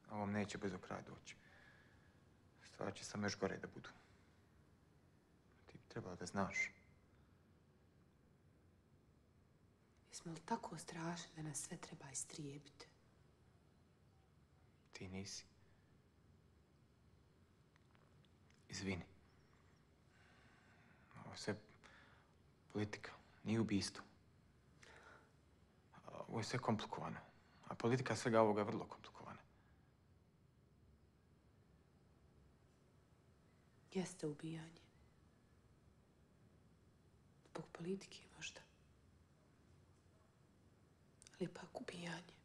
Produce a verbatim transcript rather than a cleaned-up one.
A ovom neće bez okraja doći. Stvar će samo još gore da budu. Ti bi trebala da znaš. Jesmo li tako strašni da nas sve treba istrijebiti? Ti nisi. Izvini. Ovo je sve politika, nije ubijstvo. Ovo je sve komplikovano. A politika svega ovoga je vrlo komplikovana. Jeste ubijanje. Zbog politike možda. Ali ipak ubijanje.